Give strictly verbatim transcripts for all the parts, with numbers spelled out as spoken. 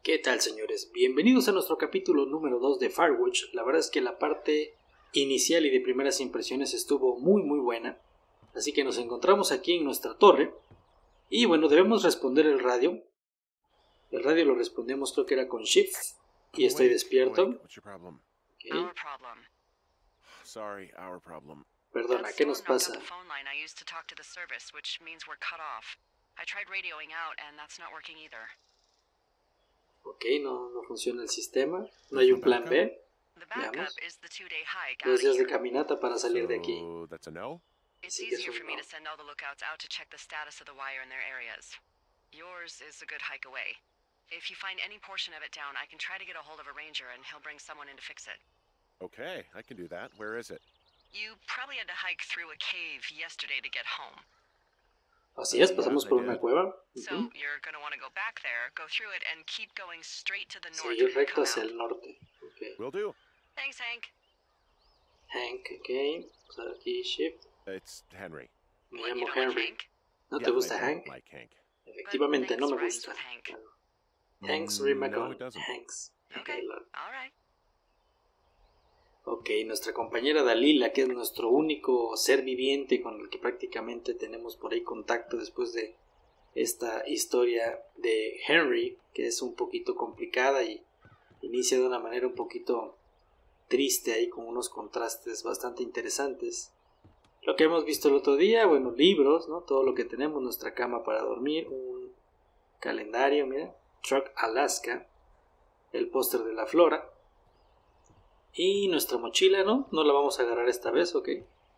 ¿Qué tal, señores? Bienvenidos a nuestro capítulo número dos de Firewatch. La verdad es que la parte inicial y de primeras impresiones estuvo muy muy buena. Así que nos encontramos aquí en nuestra torre. Y bueno, debemos responder el radio. El radio lo respondemos, creo que era con Shift. Y estoy despierto. Okay. Perdona, ¿qué nos pasa? Ok, no, no funciona el sistema. No hay un plan B. Veamos. Dos días de caminata para salir de aquí. It's easier for me to send all the lookouts out to check the status of the wire in their areas. Yours is a good hike away. If you find any portion of it down, I can try to get a hold of a ranger and he'll bring someone in to fix it. Okay, I can do that. Where is it? You probably had to hike through a cave yesterday to get home. Así es, pasamos por una cueva. So Uh-huh. you're going to want to go back there, go through it, and keep going straight to the north. Seguir when you recto come hacia out. el norte. Okay. Will do. Thanks, Hank. Hank, ok. Vamos a ver aquí, Shift. It's Henry. Me What, you llamo don't like Henry. Hank? ¿No te Yeah, gusta I don't Hank? like Hank. Efectivamente, no me Hanks gusta. rhymes with Hank. Hanks Mm, rima no, con it doesn't. Hanks. Okay, Ok, all right. Ok, nuestra compañera Dalila, que es nuestro único ser viviente con el que prácticamente tenemos por ahí contacto después de esta historia de Henry, que es un poquito complicada y inicia de una manera un poquito triste ahí con unos contrastes bastante interesantes. Lo que hemos visto el otro día, bueno, libros, ¿no? Todo lo que tenemos, nuestra cama para dormir, un calendario, mira, Truck Alaska, el póster de la flora y nuestra mochila, ¿no? No la vamos a agarrar esta vez, ¿ok?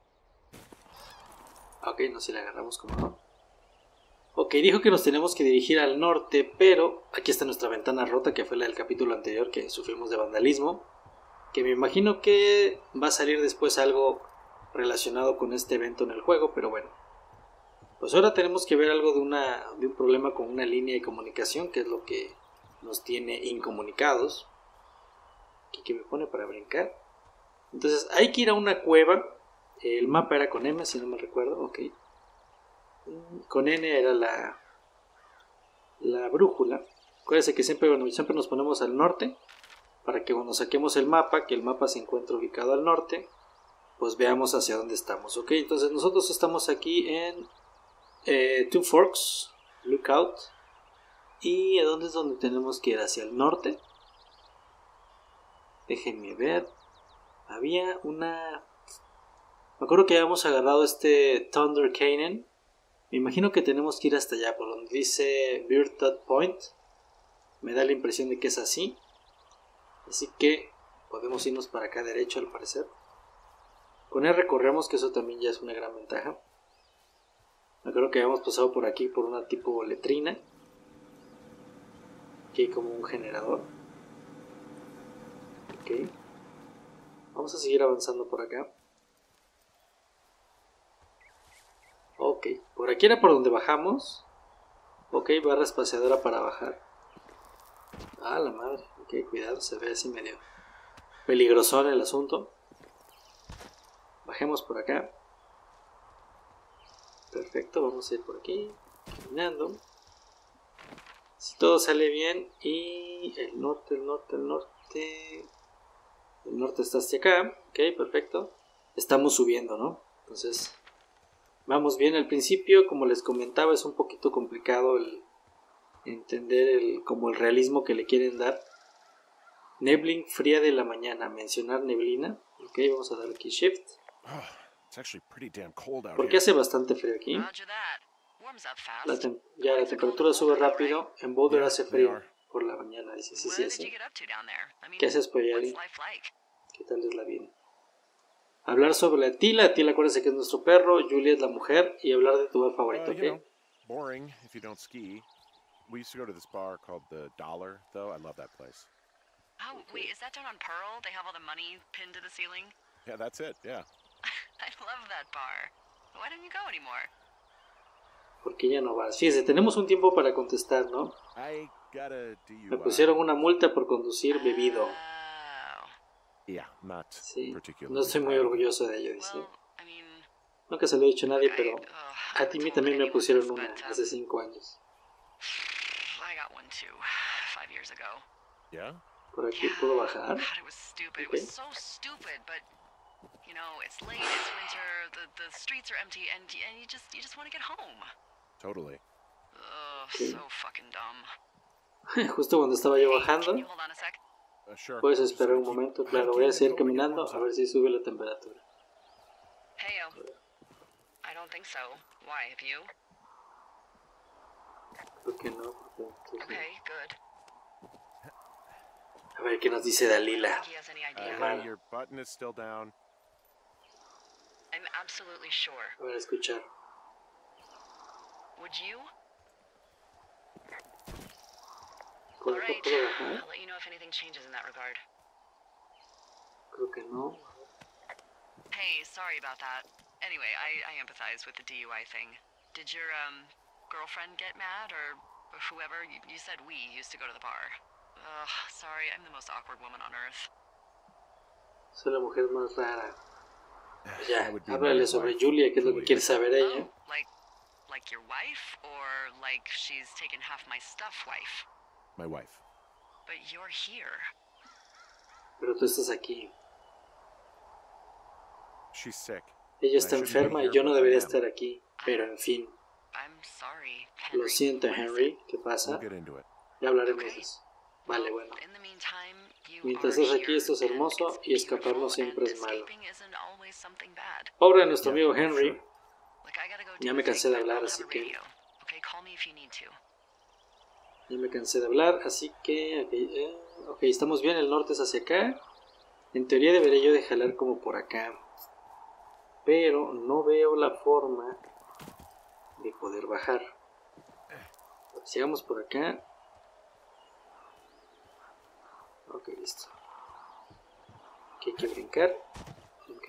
Ok, no, si la agarramos, como no. Ok, dijo que nos tenemos que dirigir al norte, pero aquí está nuestra ventana rota, que fue la del capítulo anterior, que sufrimos de vandalismo, que me imagino que va a salir después algo relacionado con este evento en el juego, pero bueno. Pues ahora tenemos que ver algo de, una, de un problema con una línea de comunicación, que es lo que nos tiene incomunicados. Aquí que me pone para brincar. Entonces hay que ir a una cueva. El mapa era con M, si no me recuerdo. Ok. Con N era la, la brújula. Acuérdense que siempre, bueno, siempre nos ponemos al norte, para que cuando saquemos el mapa, que el mapa se encuentre ubicado al norte, pues veamos hacia dónde estamos. Ok, entonces nosotros estamos aquí en eh, Two Forks Lookout. ¿Y a dónde es donde tenemos que ir? Hacia el norte. Déjenme ver. Había una... Me acuerdo que habíamos agarrado este Thunder Canyon. Me imagino que tenemos que ir hasta allá, por donde dice Bird Dot Point. Me da la impresión de que es así. Así que podemos irnos para acá derecho, al parecer. Con él recorremos, que eso también ya es una gran ventaja. Me acuerdo que habíamos pasado por aquí por una tipo letrina. Aquí hay como un generador. Ok. Vamos a seguir avanzando por acá. Ok, por aquí era por donde bajamos. Ok, barra espaciadora para bajar. Ah, la madre. Ok, cuidado, se ve así medio peligrosón el asunto. Bajemos por acá. Perfecto, vamos a ir por aquí, caminando. Si todo sale bien. Y el norte, el norte, el norte. El norte está hacia acá. Ok, perfecto. Estamos subiendo, ¿no? Entonces, vamos bien. Al principio, como les comentaba, es un poquito complicado el entender el, como el realismo que le quieren dar. Neblin fría de la mañana. Mencionar neblina. Ok, vamos a dar aquí Shift. It's actually pretty damn cold out Porque here. hace bastante frío aquí. Roger that. Warms up fast. La tem- ya la temperatura sube rápido. En Boulder Yeah, hace they frío are. por la mañana. Dice, sí, What sí, did you sí. get up to down there? I mean, ¿Qué haces, Poyali? what's life like? ¿Qué tal es la vida? Hablar sobre la Tila. Tila, acuérdense que es nuestro perro. Julia es la mujer. Y hablar de tu bar favorito, Uh, ¿ok? you know, boring if you don't ski. We used to go to this bar called the Dollar, though. I love that place. Oh, wait, is that down on Pearl? They have all the money pinned to the ceiling? Yeah, that's it. Yeah. I love that bar. Why don't you go anymore? Porque ya no vas. Fíjese, tenemos un tiempo para contestar, ¿no? I got a D U I. Me pusieron una multa por conducir bebido. Oh. Yeah, not Sí. particularly. No estoy muy proud of it. orgulloso de ello, dice. Well, I mean, Nunca se lo he dicho a nadie, I, pero ugh, a ti I mí told también me anyone pusieron this, una but, um, hace cinco años. I got one too. five years ago. Yeah? Por aquí puedo bajar. God, it was stupid. Okay. It was so stupid, but you know, it's late, it's winter, the the streets are empty, and and you just you just want to get home. Totally. Ugh, Okay. so fucking dumb. Justo cuando estaba yo Hey, bajando, can you hold on a sec? Uh, sure. puedes Just esperar gotta un keep momento. Claro, voy hiking a and seguir going, it caminando warms a up. ver si sube la temperatura. Heyo. I don't think so. Why, have you? ¿Por qué no? Porque, entonces, Okay, good. a ver qué nos dice I don't Dalila. think he has any Uh, idea. Vale. hey, your button is still down. I'm absolutely sure. A ver, escuchar. Would you? ¿Puedo, All right. ¿Puedo bajar? I'll let you know if anything changes in that regard. Creo que no. Hey, sorry about that. Anyway, I, I empathize with the D U I thing. Did your, um, girlfriend get mad, or whoever? You, you said we used to go to the bar. Ugh, sorry, I'm the most awkward woman on earth. Soy la mujer más rara. Pues ya, That would be háblale my sobre wife, Julia, que es lo que Julia. quiere saber ella. Oh, like, like your wife? Or like she's taken half my stuff wife? My wife. But you're here. Pero tú estás aquí. She's sick. Ella está I shouldn't be enferma y here, yo no but I debería am. estar aquí. Pero en fin, I'm sorry, lo Henry. siento, What is Henry. it? ¿Qué pasa? We'll get into it. Ya hablaremos Okay. de eso. Vale, bueno. In the meantime, you Mientras are estás aquí, here, esto es and hermoso it's y escaparnos beautiful, siempre and es malo. escaping isn't always something bad. Obra de nuestro Yeah, amigo Henry. sure. Like, I gotta go Ya do me a cansé thing, de but hablar, I'll así have a que- radio. Okay, call me if you need to. Ya me cansé de hablar, así que... Ok, eh, ok, estamos bien, el norte es hacia acá. En teoría debería yo de jalar como por acá. Pero no veo la forma de poder bajar. Sigamos por acá. Ok, listo. Ok, hay que brincar. Ok.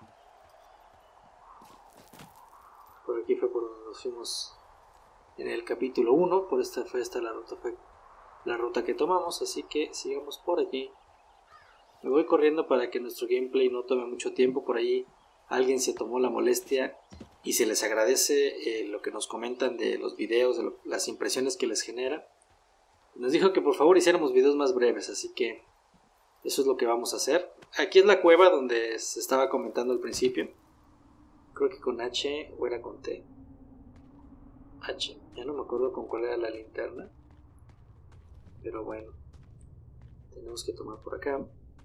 Por aquí fue por donde nos fuimos en el capítulo uno. Por esta fue esta la ruta, fue la ruta que tomamos. Así que sigamos por aquí. Me voy corriendo para que nuestro gameplay no tome mucho tiempo. Por ahí alguien se tomó la molestia y se les agradece eh, lo que nos comentan de los videos, de lo, las impresiones que les genera. Nos dijo que por favor hiciéramos videos más breves, así que eso es lo que vamos a hacer. Aquí es la cueva donde se estaba comentando al principio. Creo que con H o era con T. H, ya no me acuerdo con cuál era la linterna. Pero bueno, tenemos que tomar por acá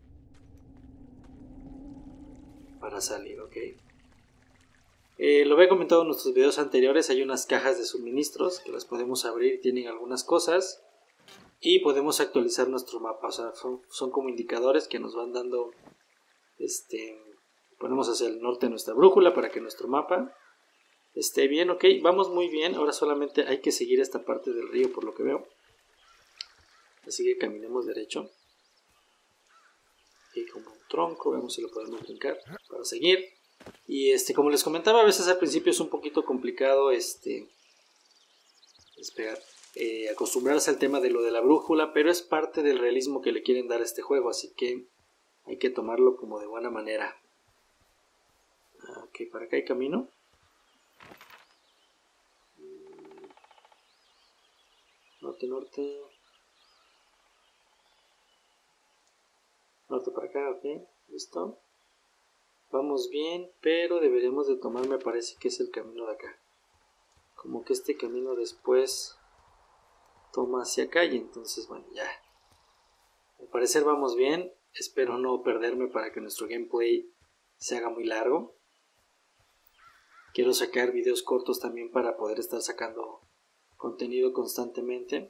para salir, ok. Eh, lo había comentado en nuestros videos anteriores, hay unas cajas de suministros que las podemos abrir, tienen algunas cosas y podemos actualizar nuestro mapa, o sea, son, son como indicadores que nos van dando, este, ponemos hacia el norte nuestra brújula para que nuestro mapa esté bien, ok, vamos muy bien, ahora solamente hay que seguir esta parte del río por lo que veo, así que caminemos derecho. Y como un tronco, vemos si lo podemos brincar para seguir. Y este, como les comentaba, a veces al principio es un poquito complicado este, esperar, eh, acostumbrarse al tema de lo de la brújula, pero es parte del realismo que le quieren dar a este juego, así que hay que tomarlo como de buena manera. Ok, para acá hay camino. Norte, norte. Norte para acá, ok, listo. Vamos bien, pero deberíamos de tomar, me parece que es el camino de acá. Como que este camino después toma hacia acá y entonces, bueno, ya. Al parecer vamos bien, espero no perderme para que nuestro gameplay se haga muy largo. Quiero sacar videos cortos también para poder estar sacando contenido constantemente.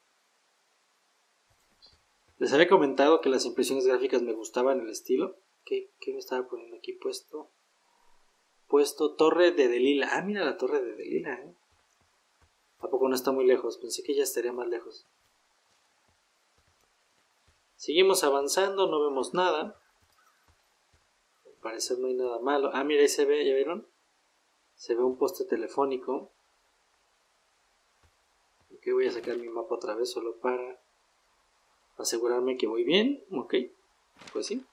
Les había comentado que las impresiones gráficas me gustaban el estilo. ¿Qué, qué me estaba poniendo aquí puesto? Puesto Torre de Delila. Ah, mira la Torre de Delila, ¿eh? ¿A poco no está muy lejos? Pensé que ya estaría más lejos. Seguimos avanzando, no vemos nada. Al parecer no hay nada malo. Ah, mira, ahí se ve, ¿ya vieron? Se ve un poste telefónico. Ok, voy a sacar mi mapa otra vez solo para asegurarme que voy bien. Ok, pues sí.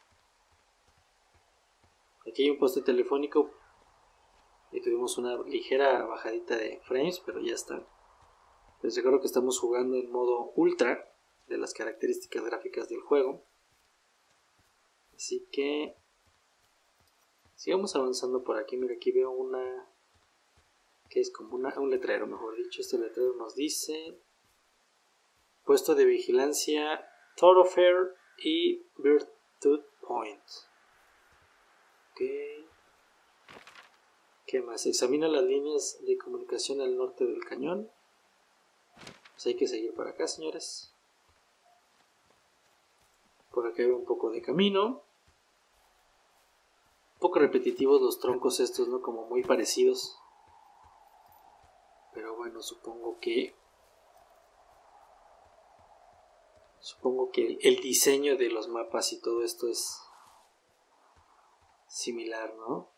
Aquí hay un poste telefónico y tuvimos una ligera bajadita de frames, pero ya está. Les recuerdo que estamos jugando en modo ultra, de las características gráficas del juego. Así que sigamos avanzando por aquí. Mira, aquí veo una que es como una, un letrero, mejor dicho. Este letrero nos dice puesto de vigilancia Thoroughfare y Virtue Point. Ok. ¿Qué más? Examina las líneas de comunicación al norte del cañón. Pues hay que seguir para acá, señores. Por acá hay un poco de camino. Un poco repetitivos los troncos estos, ¿no? Como muy parecidos. Pero bueno, supongo que... Supongo que el, el diseño de los mapas y todo esto es similar, ¿no?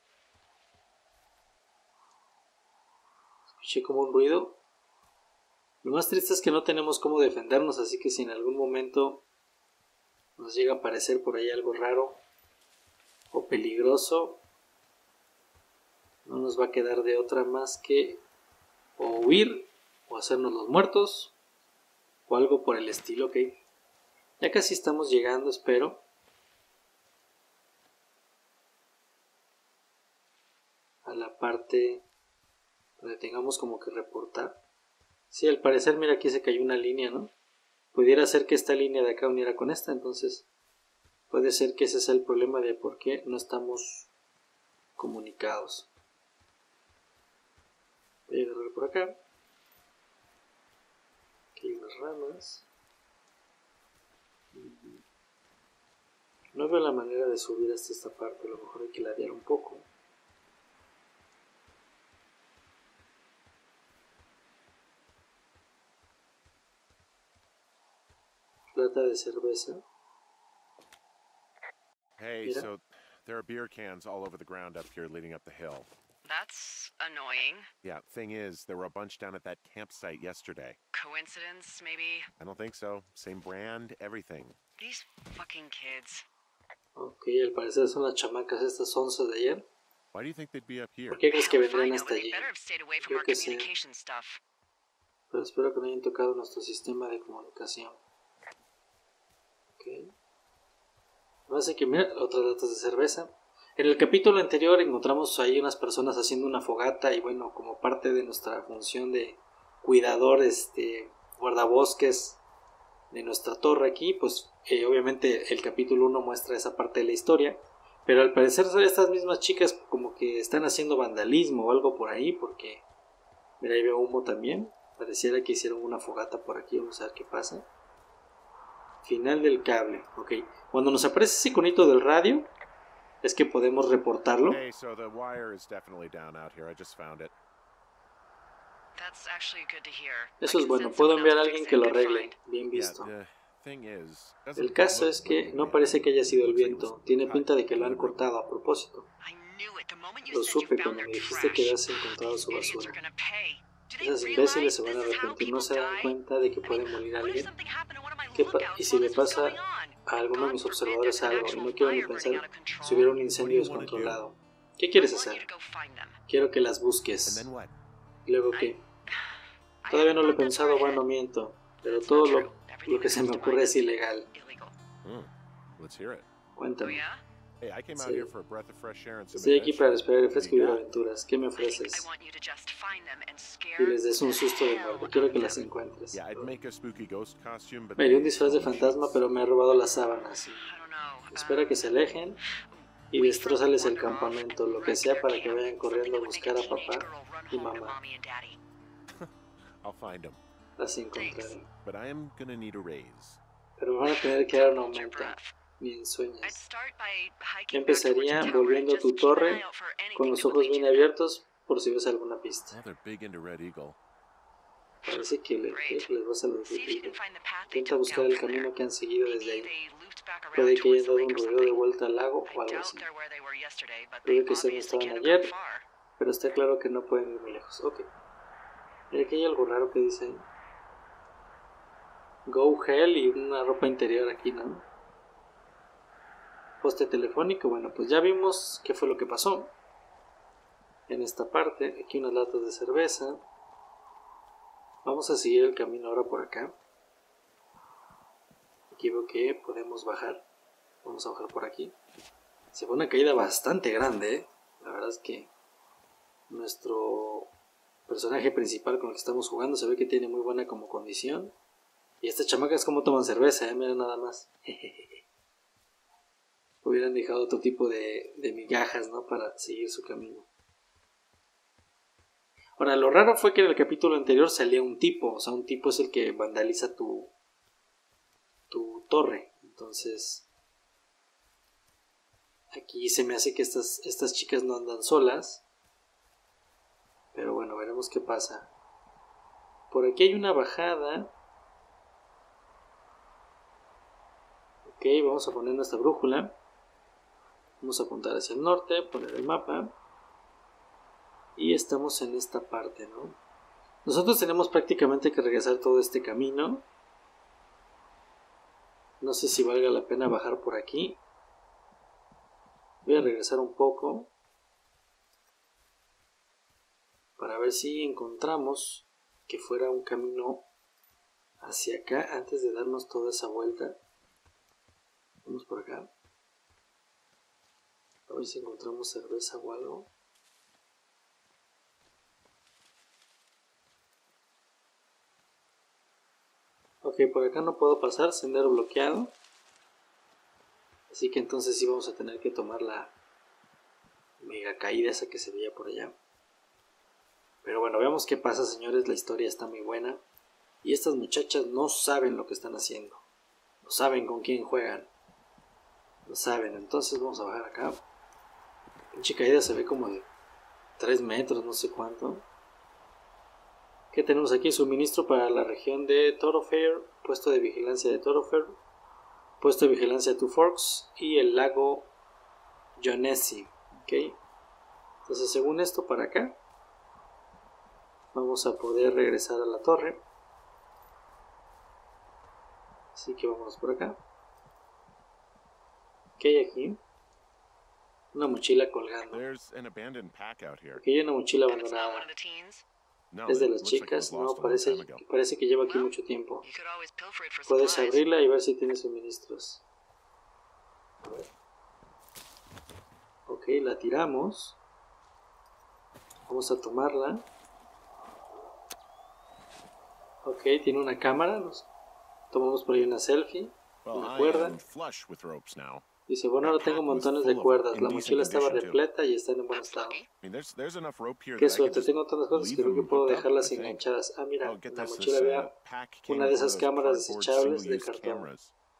Escuché como un ruido. Lo más triste es que no tenemos cómo defendernos, así que si en algún momento nos llega a parecer por ahí algo raro o peligroso, no nos va a quedar de otra más que o huir o hacernos los muertos o algo por el estilo, ¿ok? Ya casi estamos llegando, espero. A la parte donde tengamos como que reportar. Sí, al parecer, mira, aquí se cayó una línea, ¿no? Pudiera ser que esta línea de acá uniera con esta, entonces puede ser que ese sea el problema de por qué no estamos comunicados. Voy a agarrar por acá. Aquí hay unas ramas. No veo la manera de subir hasta esta parte, a lo mejor hay que ladear un poco. Lata de cerveza. Hey, Mira. so there are beer cans all over the ground up here leading up the hill. That's annoying. Yeah, thing is, there were a bunch down at that campsite yesterday. Coincidence, maybe? I don't think so. Same brand, everything. These fucking kids. Ok, al parecer son las chamacas estas once de ayer. Why do you think they'd be up here? ¿Por qué crees que Hell if I vendrían know, hasta but they allí? better have stayed away from Creo our que sí. communication stuff. Pero espero que no hayan tocado nuestro sistema de comunicación. Ok. Así que mira, otras latas de cerveza. En el capítulo anterior encontramos ahí unas personas haciendo una fogata y bueno, como parte de nuestra función de cuidador, este, guardabosques de nuestra torre aquí, pues eh, obviamente el capítulo uno muestra esa parte de la historia, pero al parecer son estas mismas chicas como que están haciendo vandalismo o algo por ahí, porque mira, ahí veo humo también, pareciera que hicieron una fogata por aquí, vamos a ver qué pasa. Final del cable, ok, cuando nos aparece ese iconito del radio, es que podemos reportarlo. Hey, so the wire is definitely down out here. I just found it. That's actually good to hear. Eso I es can bueno, send puedo someone enviar a else to alguien fix que it. lo Good arregle, find. bien visto. Yeah, the thing is, doesn't El caso look es que like no they parece made que haya it. sido el Looks like it viento, was tiene cut pinta de que lo han deliberately. cortado a propósito. I knew it the moment you Lo said you supe found cuando their me dijiste que trash. habías encontrado These su idiots basura. are gonna pay. Do they Esas realize imbéciles se van a this is how arrepentir, no people se dan die? cuenta de que I puede mean, morir what if alguien. something happened to one of my ¿Qué pa- lookouts y si while le this was pasa going on? a alguno de God mis forbid observadores there's an algo? Y actual no quiero ni fire burning out pensar of control. si hubiera un What do incendio you wanna do? descontrolado. ¿Qué I quieres want you hacer? to go find them. Quiero que las And busques. then what? ¿Y luego I- qué? I Todavía no haven't lo he thought that far pensado, ahead. bueno, miento. Pero That's todo not true. lo, Everything lo que that se comes me to ocurre mind es is ilegal. illegal. Hmm. Let's hear it. Oh Cuéntame. yeah? Hey, I came out Sí. here for a breath of fresh air and some Estoy aquí para adventure. esperar el What do fresco you y ver got? aventuras. ¿Qué me I think I ofreces? want you to just find them and scare Y les des un the susto de hell nuevo. out Quiero of que las them. encuentres. Yeah, I'd make a spooky ghost costume, but Me dio un they disfraz de stole my fantasma, sheets. pero me ha robado las sábanas. I don't know. Espera que um, se alejen y we destrózales el wander off campamento, and lo que wreck sea their para que camp. vayan corriendo a Something that buscar would a make a teenage papá girl run y home to mamá. mommy and daddy. I'll find them. Las encontraré. But I am gonna need a raise. Pero me van a tener que dar un Don't hold your aumento. breath. Ni en I'd sueños. start by Yo hiking back towards empezaría the tower volviendo and a tu just keep an torre eye out for con anything los that would ojos lead bien you to them. abiertos por si ves alguna pista. Oh, they're big into Red Eagle. Parece que, le, Great. que les vas a los See if you can Eagle. find the path they Intenta took buscar down el from there. camino que han seguido desde Maybe ahí. they looped back around Puede que towards hayan the dado lake un or rodeo de something. vuelta al lago I o algo doubt así. they're where they were yesterday, but Puede they que sean obviously estaban can't have ayer, gone far. pero está claro que no pueden ir muy lejos. Ok. Mira, aquí hay algo raro que dice ahí. Go Hell y una ropa interior aquí, ¿no? Poste telefónico. Bueno, pues ya vimos qué fue lo que pasó en esta parte. Aquí unas latas de cerveza. Vamos a seguir el camino ahora por acá. Aquí veo que podemos bajar. Vamos a bajar por aquí. Se fue una caída bastante grande, ¿eh? La verdad es que nuestro personaje principal con el que estamos jugando se ve que tiene muy buena como condición. Y estas chamacas como toman cerveza, ¿eh? Mira nada más. Hubieran dejado otro tipo de, de migajas, ¿no? Para seguir su camino. Ahora, lo raro fue que en el capítulo anterior salía un tipo. O sea, un tipo es el que vandaliza tu, tu torre. Entonces, aquí se me hace que estas, estas chicas no andan solas. Pero bueno, veremos qué pasa. Por aquí hay una bajada. Ok, vamos a poner nuestra brújula. Vamos a apuntar hacia el norte, poner el mapa. Y estamos en esta parte, ¿no? Nosotros tenemos prácticamente que regresar todo este camino. No sé si valga la pena bajar por aquí. Voy a regresar un poco. Para ver si encontramos que fuera un camino hacia acá antes de darnos toda esa vuelta. Vamos por acá. A ver si encontramos cerveza o algo. Ok, por acá no puedo pasar, sendero bloqueado. Así que entonces sí vamos a tener que tomar la mega caída esa que se veía por allá. Pero bueno, veamos qué pasa, señores. La historia está muy buena. Y estas muchachas no saben lo que están haciendo. No saben con quién juegan. No saben, entonces vamos a bajar acá. Pinche caída se ve como de tres metros, no sé cuánto. ¿Qué tenemos aquí? Suministro para la región de Thoroughfare, puesto de vigilancia de Thoroughfare, puesto de vigilancia de Two Forks y el lago Jonesy. ¿Okay? Entonces, según esto, para acá vamos a poder regresar a la torre. Así que vamos por acá. ¿Qué hay aquí? Una mochila colgando. Aquí hay una mochila abandonada. Es de las chicas, no, parece, parece que lleva aquí mucho tiempo. Puedes abrirla y ver si tiene suministros. A ver. Ok, la tiramos. Vamos a tomarla. Ok, tiene una cámara. Nos tomamos por ahí una selfie. Una cuerda. Dice, bueno, ahora tengo montones de cuerdas. La mochila estaba repleta y está en buen estado. Qué suerte, tengo tantas cosas que creo que puedo dejarlas enganchadas. Ah, mira, en la mochila había una de esas cámaras desechables de cartón.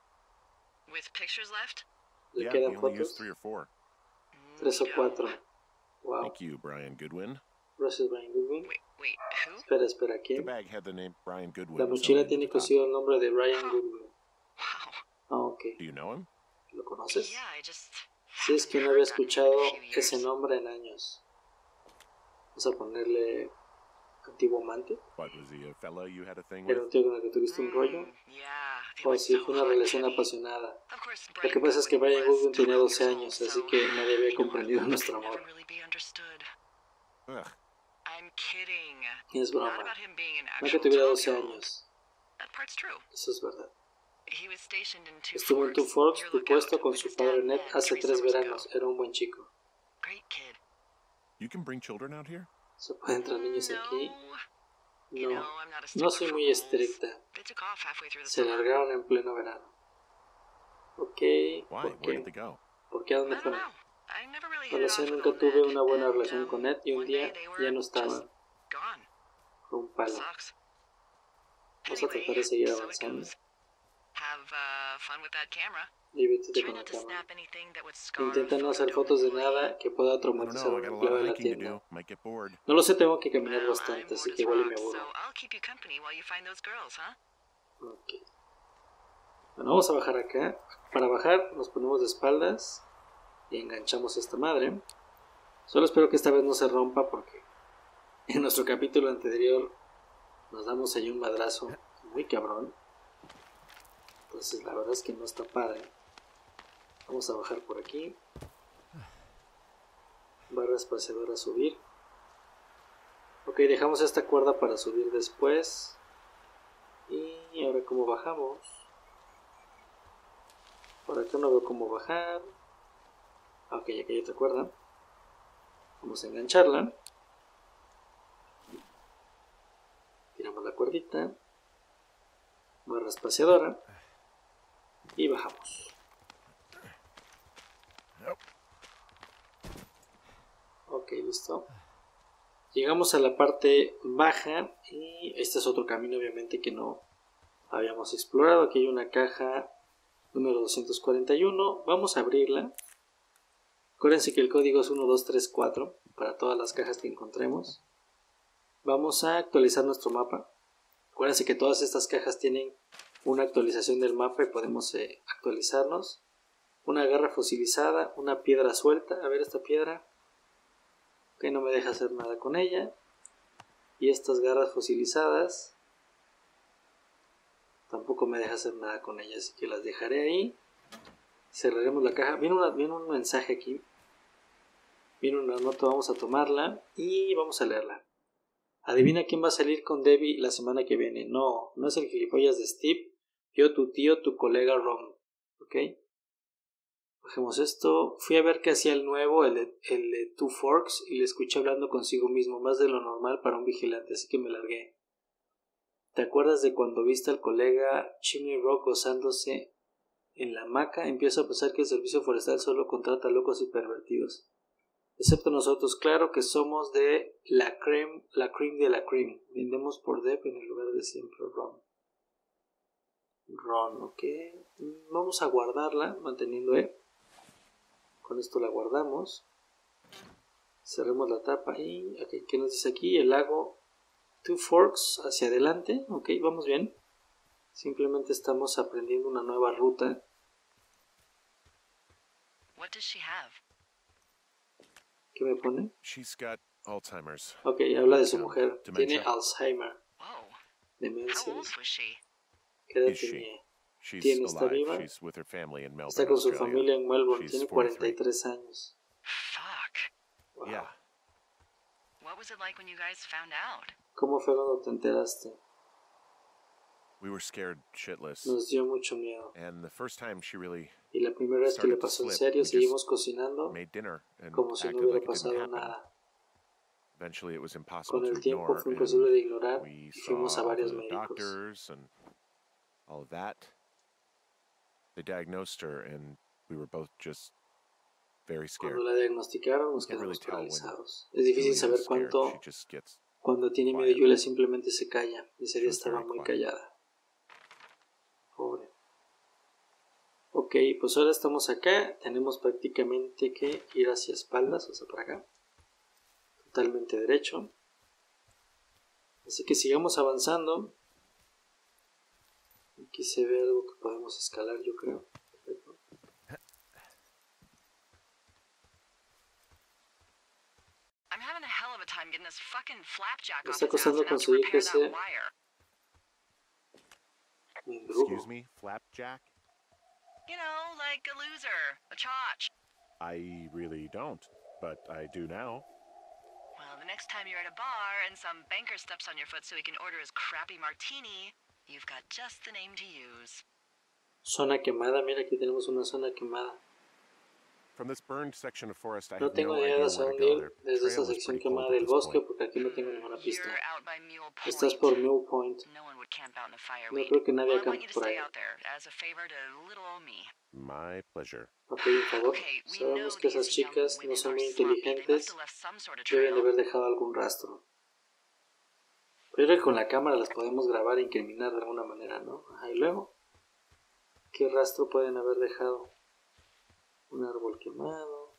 ¿Le quedan fotos? Tres o cuatro. Wow. Thank you, Brian Goodwin. Gracias, Brian Goodwin. Wait, wait, who? Espera, espera, The ¿quién? bag had the name Brian Goodwin. La mochila tiene cosido el nombre de Brian Goodwin. Wow. Ah, ok. Do you know him? ¿Lo conoces? Yeah, I just Sí, es que no haven't había heard that name escuchado in a few ese years. nombre en años. Vamos a ponerle antiguo amante. What, was he a fella you had a thing Era with? un tío con el que tuviste un rollo. Mm, yeah, it O was sí, so fue una hot and relación heavy. apasionada. Of course, Lo que Brian pasa es que Goodwin Brian was Goodwin tenía twelve doce years años, old, así so, que nadie había you know, comprendido our nuestro love could amor. never really be understood. Ugh. I'm kidding. Es Not broma. about him being an No que actual tuviera doce twelve-year-old. años. That part's true. Eso es verdad. He was stationed in Two Estuvo en Two Forks, Forks, your tu lookout, puesto con with su his padre dad, Ned Ned, hace three tres summers veranos. ago. Era un buen chico. Great kid. You can bring children out here? ¿Se pueden entrar niños aquí? No. You know, No. I'm not a No stickler soy for muy rules. estricta. They took off halfway through the Se summer. largaron en pleno verano. Ok, Why? ¿por Where did qué? they go? ¿Por qué? ¿A I dónde don't fueron? know. I never really No hit lo it sé, off with nunca old tuve Ned, una buena and, relación um, con Ned y un one día day they were ya no just estaban. gone. Fue un palo. Sucks. Vamos a tratar Anyway, de seguir so it avanzando. goes. Have uh, fun with that camera. Diviértete Try con la not to cámara. snap anything that would scar a Intenta no photo hacer dome fotos de employee. nada que pueda I don't traumatizar know. a I un got a lot empleado of de la hiking to tienda. do. Might get bored. No lo sé, tengo que caminar Well, bastante, I'm así bored que as igual y me rocks, so aburro. I'll keep you company while you find those girls, huh? Ok. Bueno, vamos a bajar acá. Para bajar nos ponemos de espaldas y enganchamos esta madre. Solo espero que esta vez no se rompa porque en nuestro capítulo anterior nos damos ahí un madrazo muy cabrón. Entonces la verdad es que no está padre. Vamos a bajar por aquí. Barra espaciadora a subir. Ok, dejamos esta cuerda para subir después. Y ahora, ¿cómo bajamos? Por acá no veo cómo bajar. Ok, aquí hay otra cuerda. Vamos a engancharla. Tiramos la cuerdita. Barra espaciadora. Y bajamos. Ok, listo. Llegamos a la parte baja y este es otro camino obviamente que no habíamos explorado. Aquí hay una caja número doscientos cuarenta y uno. Vamos a abrirla. Acuérdense que el código es uno dos tres cuatro para todas las cajas que encontremos. Vamos a actualizar nuestro mapa. Acuérdense que todas estas cajas tienen una actualización del mapa y podemos eh, actualizarnos. Una garra fosilizada, una piedra suelta. A ver esta piedra. Ok, no me deja hacer nada con ella. Y estas garras fosilizadas tampoco me deja hacer nada con ellas, así que las dejaré ahí. Cerraremos la caja. Viene, una, viene un mensaje aquí. Viene una nota, vamos a tomarla y vamos a leerla. Adivina quién va a salir con Debbie la semana que viene. No, no es el gilipollas de Steve. Yo, tu tío, tu colega Ron. ¿Ok? Bajemos esto. Fui a ver qué hacía el nuevo, el de, el de Two Forks, y le escuché hablando consigo mismo, más de lo normal para un vigilante, así que me largué. ¿Te acuerdas de cuando viste al colega Chimney Rock gozándose en la hamaca? Empiezo a pensar que el servicio forestal solo contrata locos y pervertidos. Excepto nosotros, claro que somos de la creme, la cream de la cream. Vendemos por Deb en el lugar de siempre, Ron. Ron, ok. Vamos a guardarla, manteniendo E. Con esto la guardamos. Cerremos la tapa y, ok, ¿qué nos dice aquí? El lago Two Forks hacia adelante, ok, vamos bien. Simplemente estamos aprendiendo una nueva ruta. What does she have? ¿Qué me pone? She's got Alzheimer's. Ok, habla de su Um, mujer. dementia. Tiene Alzheimer. Whoa. Demencia. How old was she? ¿Qué edad Is she? tenía? She's Tiene, está alive. viva. She's with her family in Melbourne, Está con su Australia. familia en Melbourne. She's Tiene forty-three. cuarenta y tres años. Fuck. Wow. Yeah. What was it like when you guys found out? ¿Cómo fue cuando te enteraste? We were scared shitless. Nos dio mucho miedo. And the first time she really Y la primera vez que le pasó en serio, seguimos cocinando made dinner and como si no acted hubiera like it didn't pasado happen. nada. Eventually it was impossible Con to el tiempo ignore, fue and imposible de ignorar we y fuimos a saw varios the médicos. doctors and all of that. They diagnosed her and we were both just very scared. Cuando la diagnosticaron nos Can't really quedamos tell when paralizados. Es difícil Julia saber is scared. cuánto, She just gets cuando tiene miedo, quiet. Julia simplemente se calla. Ese She día was estaba very muy quiet. callada. Pobre. Ok, pues ahora estamos acá. Tenemos prácticamente que ir hacia espaldas, o sea, para acá. Totalmente derecho. Así que sigamos avanzando. Aquí se ve algo que podemos escalar, yo creo. Perfecto. I'm having a hell of a time getting this fucking flapjack Me off está his ass costando enough to conseguir repair que that se wire. me embrujo. Excuse me, Flapjack? You know, like a loser, a chotch. I really don't, but I do now. Well, the next time you're at a bar and some banker steps on your foot so he can order his crappy martini, you've got just the name to use. Zona quemada, mira, aquí tenemos una zona quemada. From this burned section of forest, I No have tengo no ni idea idea hacia where to dónde go. ir Their desde esta trail is sección pretty cold quemada at del this bosque point. porque aquí no tengo ninguna pista. You're out by Mule Point. Estás por Mule Point. No one would camp out in the fire No weed. creo que nadie Well, I want acampe you to por stay ahí. out there as a favor to little old me. My pleasure. Ok, por favor. Okay, we Sabemos know que esas these young chicas no women son are muy sloppy. They must inteligentes. have left some sort of Deben de trail. haber dejado algún rastro. Pero creo que con la cámara las podemos grabar e incriminar de alguna manera, ¿no? Ajá, y luego, ¿qué rastro pueden haber dejado? Un árbol quemado.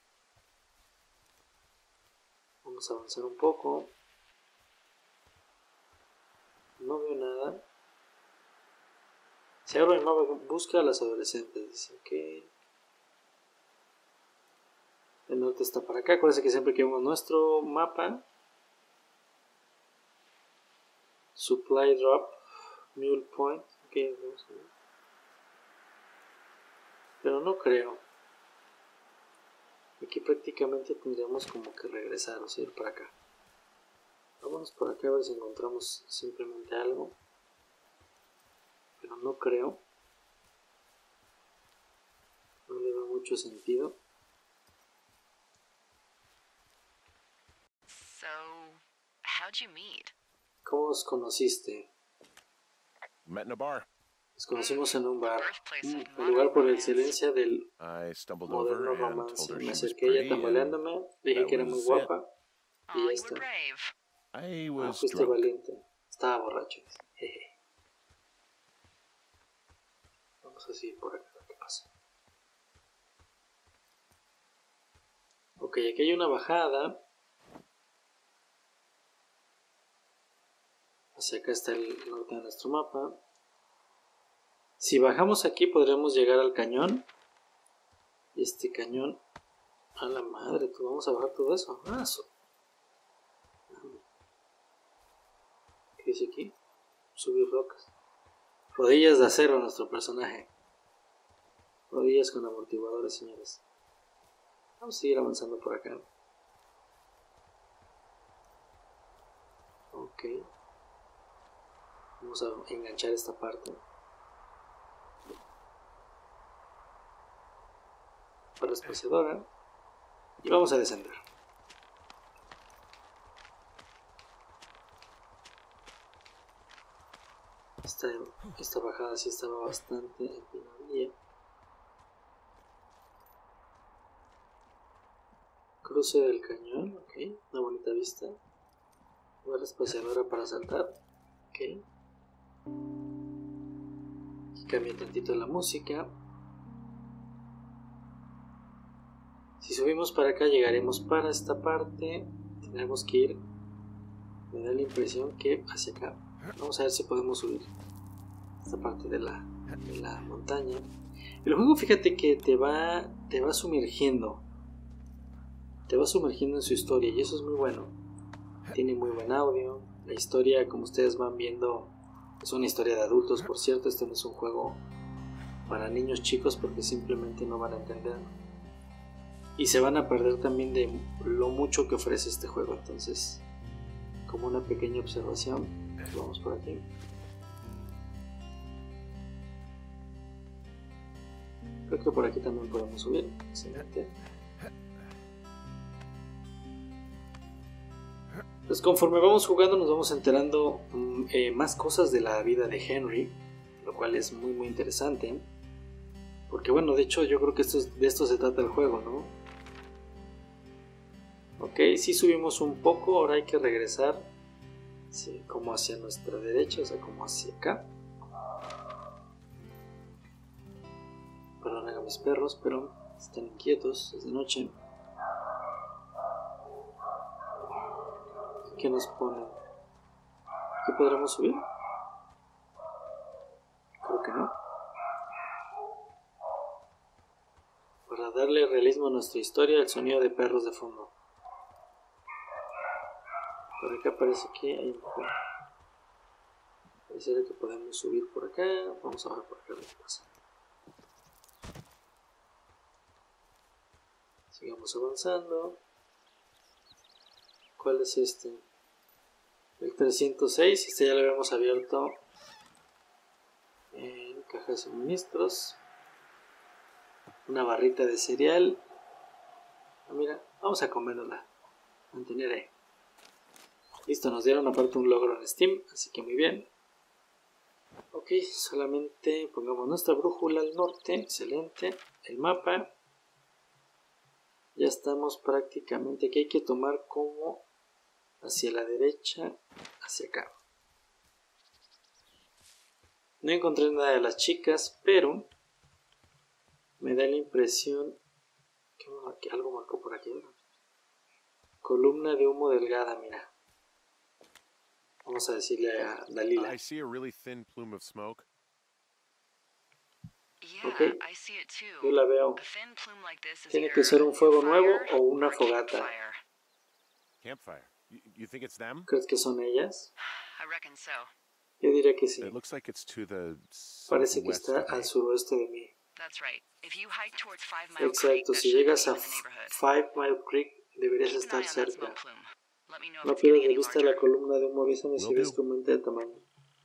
Vamos a avanzar un poco. No veo nada. Si abro el mapa, busca a las adolescentes. Dice que el norte está para acá. Acuérdense que siempre que vemos nuestro mapa, Supply Drop, Mule Point. Okay, vamos a ver. Pero no creo. Aquí prácticamente tendríamos como que regresar, o sea, ir para acá. Vámonos por acá a ver si encontramos simplemente algo. Pero no creo. mucho sentido. So, how'd you meet? ¿Cómo os conociste? Met in a bar. Nos conocimos en un bar, Birthplace of el modern lugar por romance. excelencia del I stumbled moderno over and told romance. her Me she was acerqué a ella pretty and tambaleándome, le dije that que era muy was it. guapa y Oh, ya you were está. brave. I Ah, was fuiste drunk. valiente. Estaba borracho. Jeje. Vamos así por acá, ¿qué pasa? Ok, aquí hay una bajada. Hacia acá está el norte de nuestro mapa. Si bajamos aquí podremos llegar al cañón. Y este cañón... A la madre, pues vamos a bajar todo eso. Ah, eso. ¿Qué dice aquí? Subir rocas. Rodillas de acero nuestro personaje. Rodillas con amortiguadores, señores. Vamos a seguir avanzando por acá. Ok. Vamos a enganchar esta parte. Para espaciadora. Y vamos a descender. Esta, esta bajada sí estaba bastante empinadilla. Cruce del cañón, ok. Una bonita vista. Buena espaciadora para saltar. Ok. Aquí cambia tantito la música. Si subimos para acá llegaremos para esta parte. Tendremos que ir. Me da la impresión que hacia acá. Vamos a ver si podemos subir esta parte de la, de la montaña. El juego, fíjate que te va, te va sumergiendo. Te va sumergiendo en su historia y eso es muy bueno. Tiene muy buen audio. La historia, como ustedes van viendo, es una historia de adultos, por cierto. Este no es un juego para niños chicos porque simplemente no van a entender. Y se van a perder también de lo mucho que ofrece este juego. Entonces, como una pequeña observación, vamos por aquí. Creo que por aquí también podemos subir. Excelente. Pues conforme vamos jugando nos vamos enterando mm, eh, más cosas de la vida de Henry, lo cual es muy muy interesante. Porque bueno, de hecho yo creo que esto es, de esto se trata el juego, ¿no? Ok, sí subimos un poco, ahora hay que regresar, sí, como hacia nuestra derecha, o sea, como hacia acá. Perdón a mis perros, pero están inquietos, es de noche. ¿Qué nos ponen? ¿Qué podremos subir? Creo que no. Para darle realismo a nuestra historia, el sonido de perros de fondo. Por acá parece que hay un poco. Parece que podemos subir por acá. Vamos a ver por acá lo que pasa. Sigamos avanzando. ¿Cuál es este? El trescientos seis. Este ya lo habíamos abierto en caja de suministros. Una barrita de cereal. Ah, mira, vamos a comérnosla. Mantener ahí. Listo, nos dieron aparte un logro en Steam, así que muy bien. Ok, solamente pongamos nuestra brújula al norte. Excelente. El mapa. Ya estamos prácticamente. Aquí hay que tomar como hacia la derecha, hacia acá. No encontré nada de las chicas, pero me da la impresión que algo marcó por aquí, ¿verdad? Columna de humo delgada, mira. Vamos a decirle a Dalila. I see a really thin plume of smoke. Yeah, Ok, I see it too. yo la veo. A thin plume like this is Tiene either que ser a un fuego new nuevo fire o una or a fogata. campfire. Campfire. You, you think it's them? ¿Crees que son ellas? I reckon so. Yo diría que sí. It looks like it's to the Parece que southwest está of me. al suroeste de mí. That's right. If you hike towards Five Mile Creek, Exacto, that si should llegas put a you in the neighborhood. Five Mile Creek deberías Keep an estar eye on that cerca. smoke plume. Let me know if No it's pierdas getting de any vista larger. la columna de humo, avísame si Will ves do. que aumenta de tamaño.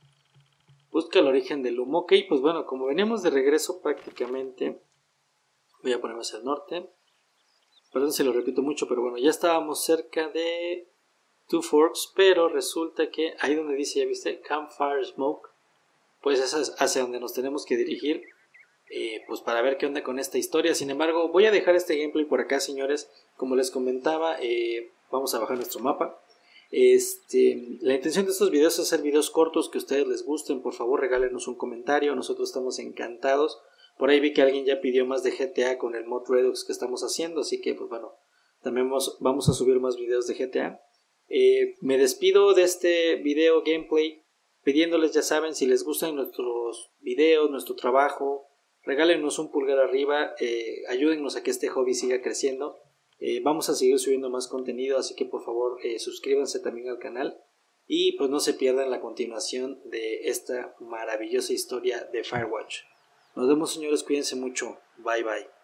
Busca el origen del humo. Ok, pues bueno, como veníamos de regreso prácticamente Voy a ponerme hacia el norte. Perdón si lo repito mucho, pero bueno, ya estábamos cerca de Two Forks, pero resulta que ahí donde dice, ya viste, Campfire Smoke, pues esa es hacia donde nos tenemos que dirigir, eh, pues para ver qué onda con esta historia. Sin embargo, voy a dejar este gameplay por acá, señores. Como les comentaba, eh, vamos a bajar nuestro mapa. Este, la intención de estos videos es hacer videos cortos que a ustedes les gusten. Por favor, regálenos un comentario, nosotros estamos encantados. Por ahí vi que alguien ya pidió más de G T A con el mod Redux que estamos haciendo, así que pues bueno, también vamos, vamos a subir más videos de G T A. Eh, me despido de este video gameplay pidiéndoles, ya saben, si les gustan nuestros videos, nuestro trabajo, regálenos un pulgar arriba, eh, ayúdennos a que este hobby siga creciendo. Eh, vamos a seguir subiendo más contenido, así que por favor eh, suscríbanse también al canal y pues no se pierdan la continuación de esta maravillosa historia de Firewatch. Nos vemos, señores, cuídense mucho, bye bye.